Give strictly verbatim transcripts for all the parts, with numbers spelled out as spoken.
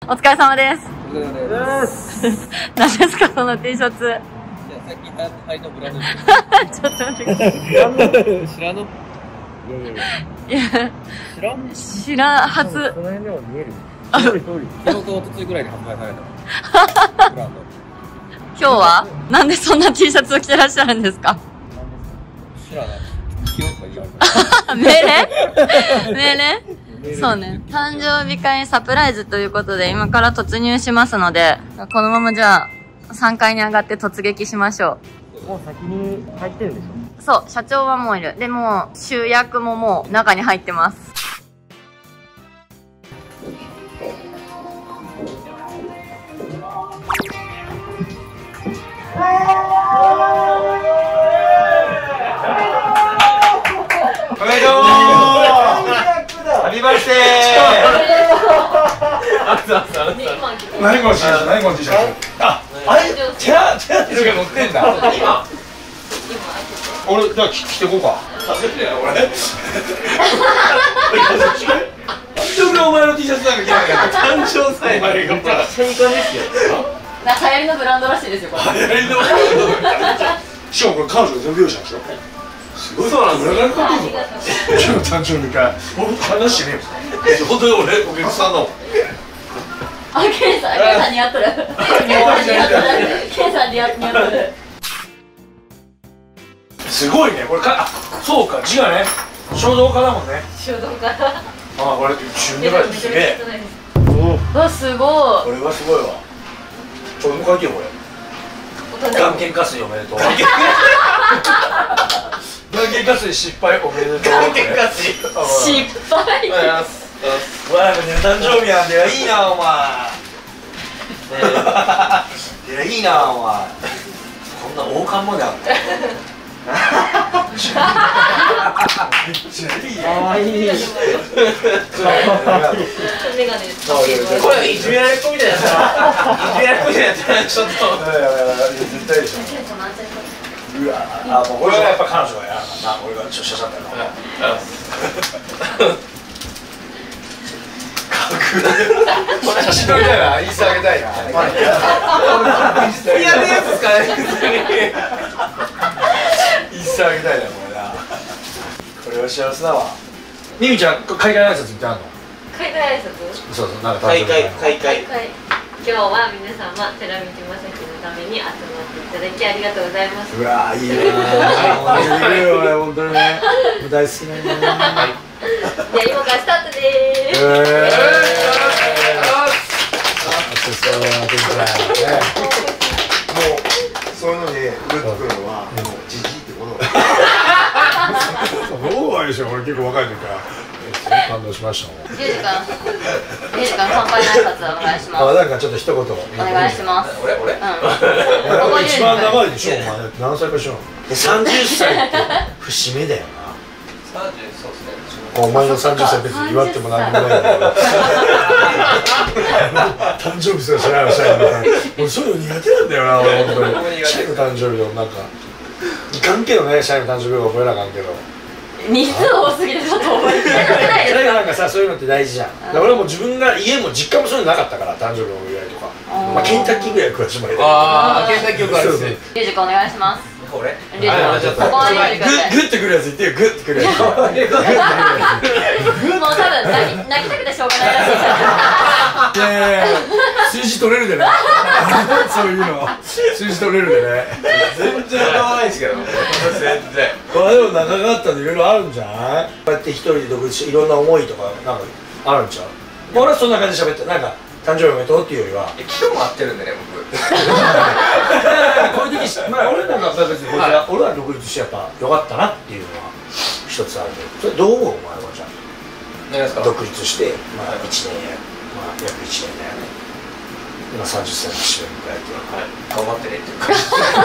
お疲れ様です。 お疲れ様です。 何ですかその T シャツ。いや、 さっき履いたブランド。 ちょっと待ってください。 知らんの？いやいやいや。 いや、 知らん？ 知らんはず。 その辺でも見える。通り通り。昨日と一昨日ぐらいに発売された。ブランド。 今日はなんでそんな T シャツを着てらっしゃるんですか？ 知らない。気をつけて言われた。 命令？命令？そうね。誕生日会サプライズということで、今から突入しますので、このままじゃあ、さんがいに上がって突撃しましょう。もう先に入ってるんでしょ？ そう、社長はもういる。でも、集約ももう中に入ってます。 おめでとう。ハッピーバースデー。何この T シャツ？何この T シャツ？あ、あれ？チェアチェアが乗ってんだ。今。俺じゃあ着てこうか。初めてだよ俺。一人お前の T シャツなんか着なきゃ。誕生祭。お前がほら。 新刊ですよ。流行りのブランドらしいですよこれ。 流行りのブランド。しかもこれ彼女全部用意したんでしょ。すごい。そうなんですよ。今日の誕生日会。僕話してねえよ。本当に俺お客さんの。 あ、ケンさん、ケンさん似合っとる。ケンさん似合っとる。 すごいね、これか、あ、そうか、字がね、衝動家だもんね。 衝動家。 あ、これ、旬でかい、すげえ。 うわ、すごい。 これはすごいわ。俺も書いてよ、これ。がんけん下水おめでとう。がんけん下水失敗おめでとう。がんけん下水。 失敗。 わあ、誕生日なんだよ。いいな、お前。いや、いいな、お前。こんな王冠まである。めっちゃいい。かわいい。これいじめられっ子みたいなさ。いじめられっ子みたいなやつ。ちょっと。絶対でしょ。うわ、あ、もうこれはやっぱ彼女がやらな。俺がちょっとしゃしゃったの。これ写真撮りたいな、インスタあげたいな。いやねやつですかね。インスタあげたいな、これな。これは幸せだわ。ミミちゃん、海外挨拶ってあるの？ 海外挨拶？ そうそう、なんか海外、海外。 今日は皆様、寺道正樹のために集まっていただきありがとうございます。 うわー、いいなー。本当にね、大好きなんだね。じゃあ今からスタートでーす。 もうそういうのにグッとくるのはもうジジイってことだ。 そうでしょ、俺結構若い時から感動しましたもん。 リュウジ君、リュウジ君乾杯の挨拶お願いします。 あ、なんかちょっと一言お願いします。 俺俺？うん。一番長いでしょ、お前。何歳かしら。さんじゅっさいって節目だよな。さんじゅう、そうですね。お前のさんじゅっさい別に祝ってもなんでもないんだけど。誕生日すらしないわ、社員の。俺そういうの苦手なんだよな、俺本当に。社員の誕生日のなんか。いかんけどね、社員の誕生日は覚えなあかんけど。 人数多すぎてちょっと覚えてないです。 だからなんかさ、そういうのって大事じゃん。だから俺も自分が家も実家もそういうのなかったから、誕生日のお祝いとか。まあケンタッキーぐらい食わしてもらえた。ああ、ケンタッキーよくあるし。リュウジ君お願いします。 俺？リュウジ君、ここはリュウジ君で。 グッてくるやつ言ってよ、グッてくるやつ。もう多分泣きたくてしょうがないらしいじゃん。 いやいや、数字取れるでね。そういうの数字取れるでね。全然買わないですけど。全然。まあでも長かったんでいろいろあるんじゃない？こうやって一人で独立していろんな思いとかなんかあるんちゃう？俺はそんな感じで喋って、なんか誕生日おめでとうっていうよりは昨日も会ってるんでね、僕。 こういう時、まあ俺なんか別に俺は俺は独立してやっぱ良かったなっていうのは一つあるんで、それどう思う？お前はじゃあ何ですか？ 独立してまあいちねんや、まあ約いちねんだよね。今さんじゅっさいの節目迎えて、 頑張ってねっていう感じ。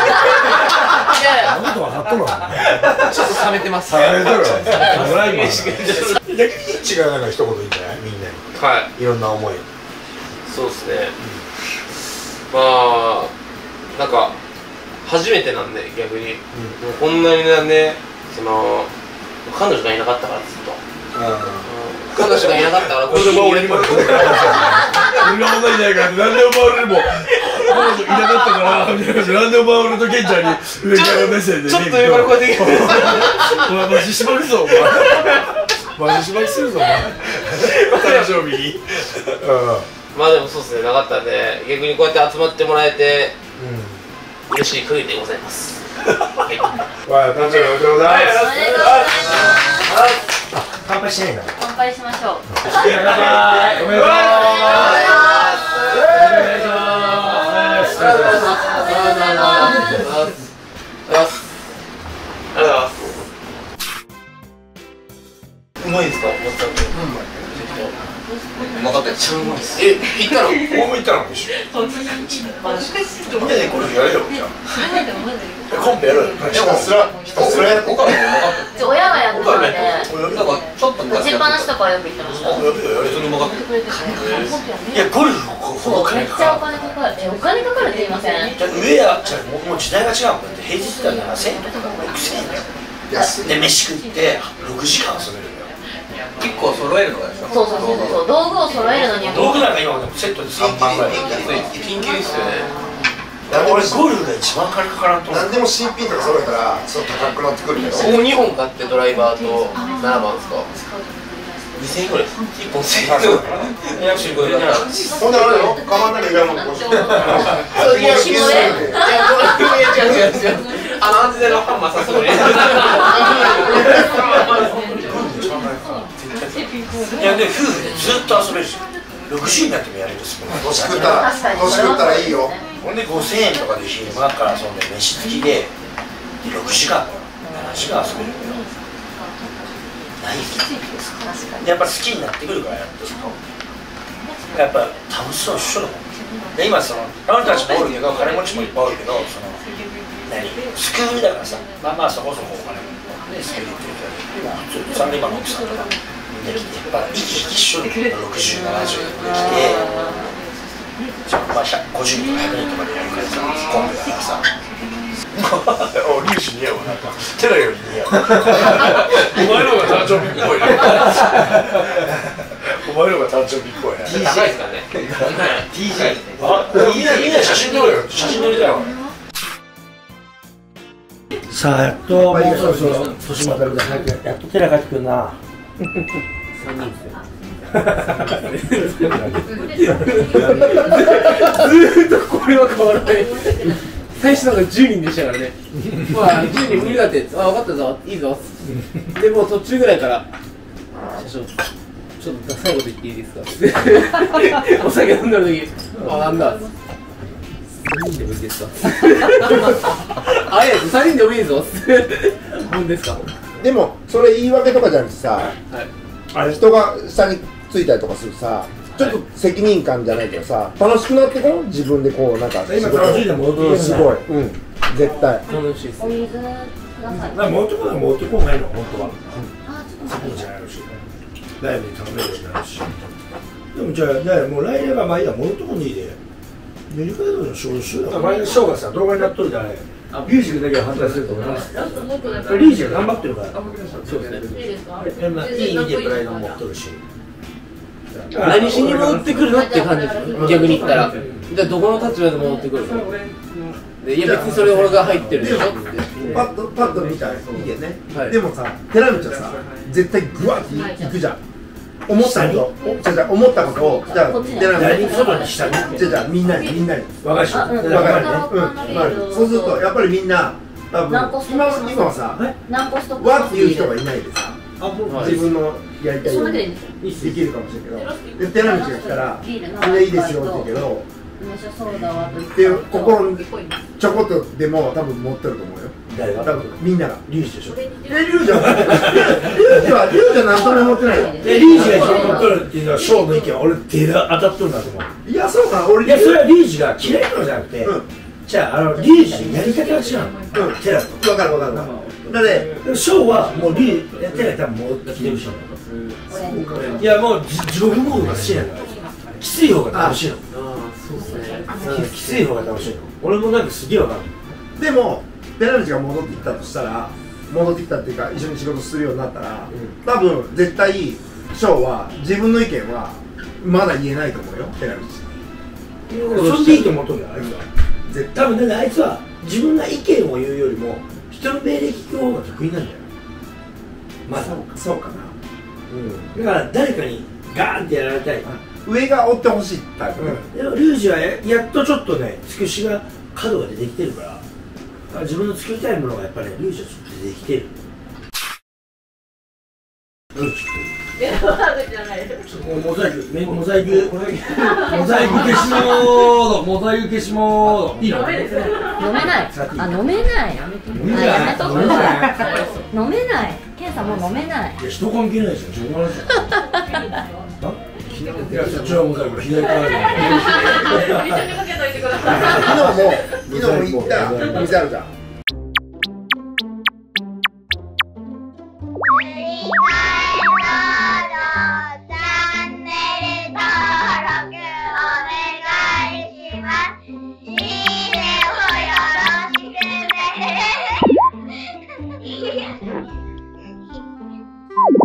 何と分かっとるわ。 ちょっと冷めてます。 冷めとるわ。逆に違うなんか一言いいんじゃない？みんなに。 はい。 いろんな思い。 そうですね。まあなんか初めてなんで逆に、もうこんなになんでその彼女がいなかったからずっと。 彼女がいなかったから、こ俺も俺にも俺が女いないからなんでお前俺も彼女いなかったからみたいな感じでなんでお前俺とケンちゃんに上から目線でちょっと上からこうやってお前マジしばくぞお前マジしばきするぞお前誕生日にまあでもそうですね、なかったんで、逆にこうやって集まってもらえて嬉しい限りでございます。はい、 わあ、誕生日おめでとうございます。 おめでとうございます。 乾杯しないんだ。 乾杯しましょう。 おめでとうございます。おめでとうございます。 ありがとうございます。 ありがとうございます。うまいですか？うまかった。めっちゃうまいです。え、行ったの？ 俺も行ったの一緒。みんなでこれやれよじゃあ。コンペやる。 ひたすらひたすらやって親がやってたんで、 なんかちょっと打ちっぱなしとかはよく言ってました。 やるよ、やるよ、うまかった。 いやゴルフここめっちゃお金かかる。え、お金かかるって言いません？ 上やっちゃうもう時代が違うもん。だって平日だからせんえんとかろくせんえんだよ。で飯食ってろくじかん遊べるんだよ。 結構揃えるのがでしょ。 そうそうそうそう。道具を揃えるのには道具なんか今セットでさんまんぐらい。 緊急ですよね。 俺ゴルフが一番金かからんと思う。 何でも新品とか揃えたらちょっと高くなってくるけど、 もうにほん買ってドライバーとななばんですか？にせんえんぐらいです。いっぽんせんえん。約しごえんだったら。 ほんであれよ、カバンだけいらんもんこうしてそういや、しごえん。いや、これ違う違う違う。あの安全のハンマーさすがに。 いやで夫婦でずっと遊べるし、ろくじゅうになってもやれるんですもん。 年食ったら年食ったらいいよ。 ほんでごせんえんとかで昼間から遊んで飯付きでろくじかんとかななじかん遊べるんだよ。ないよ。やっぱ好きになってくるからやってるとやっぱ楽しそう一緒だもん。で今その彼女たちもおるけど金持ちもいっぱいおるけど、その何スクールだからさ、まあまあそこそこお金もねスクール行ってるけど、まあ普通サラリーマンの奥さんとかみんな来てやっぱ生き生き一緒にろくじゅう、ななじゅうで来て、まあごじゅうにんとかひゃくにんとかでやるからさ、コンビだからさ。お、リュウジ似合うわ、なんかテラより似合う。お前の方が誕生日っぽいね。お前の方が誕生日っぽいね。 高いですからね。 ティージェー あ、みんなみんな写真撮るよ。写真撮りたいわ。さあやっともうそろそろ年またるで早くやっと寺帰ってくるな。さんにんですよ。 ずーっとこれは変わらない。最初なんかじゅうにんでしたからね。まあじゅうにん無理だって、あ、分かったぞ、いいぞ。でもう途中ぐらいから社長ちょっと最後で言っていいですか。お酒飲んだ時、あ、なんだ。さんにんでもいいですか。あ、いや、さんにんでもいいぞ。ほんですか。 でもそれ言い訳とかじゃなくてさ、あれ人が下についたりとかするさ、ちょっと責任感じゃないけどさ、楽しくなってこん、自分でこうなんか今楽しいで戻ってくる。 すごい、うん、絶対楽しいです。 お水ください。 持ってこない持ってこないの本当は。そうじゃないし、ライブに頼めるようになるし。でもじゃあだからもう来年はまあいいや、戻ってこないで。メリカでの仕事しようよ。前のショーがさ動画になっとるじゃない。ミュージックだけは反対すると思います。リーチが頑張ってるから。 そうですね。 いい意味でプライドも持っとるし。 何しに戻ってくるのって感じですよ。逆に言ったら、じゃあどこの立場で戻ってくるの？で、いや別にそれ俺が入ってるでしょって。 パッとパッと見たらいいけどね、 はい、 でもさ、寺道はさ、絶対グワッていくじゃん。思ったこと、じゃじゃ思ったことを、じゃあ寺道に外にしたに、じゃじゃみんなにみんなに分かるし、 分かるね。うん、分かる。そうするとやっぱりみんな多分今今はさ、わっていう人がいないでさ、自分のやりたいようにできるかもしれないけど、で寺道が来たらみんないいですよって言うけど。っていう心にちょこっとでも多分持ってると思うよ。 誰が？ 多分みんなが。 リュウジでしょ。 え、リュウジはリュウジはリュウジは何とも持ってないよ。 え、リュウジが一番持ってるっていうのはショーの意見は俺手が当たっとるんだと思う。 いや、そうか、俺いや、それはリュウジが嫌いなのじゃなくて、じゃああのリュウジのやり方が違うの。テラと。 分かる分かる分かる。だってショーはもうリュウジテラ多分もう来てるし。いやもう地獄モードが好きなの。きつい方が楽しいの。きつい方が楽しいの。俺もなんかすげえわかる。 でも寺道が戻ってきたとしたら、戻ってきたっていうか一緒に仕事するようになったら、多分絶対翔は自分の意見はまだ言えないと思うよ、寺道。 それでいいと思っとるよ、あいつは。絶対多分ね、あいつは自分が意見を言うよりも人の命令聞く方が得意なんだよ。まだそうかな。 うん、だから誰かにガーンってやられたい。 上が追ってほしいタイプ。 でもリュウジはややっとちょっとね、つくしが角が出てきてるから、自分の作りたいものがやっぱりリュウジはちょっと出てきてる。 いや、悪くじゃないです。 モザイク、めモザイク、モザイク消しモード、モザイク消しモード。いいの？ 飲めない。あ、飲めない。やめとく。 飲めない。 飲めない。ケンさんもう飲めない。 いや、人関係ないでしょ。自分の話じゃん。いや、そっちはモザイク、左からで。 一緒にかけといてください。 昨日も、昨日も行ったお店あるじゃん。 you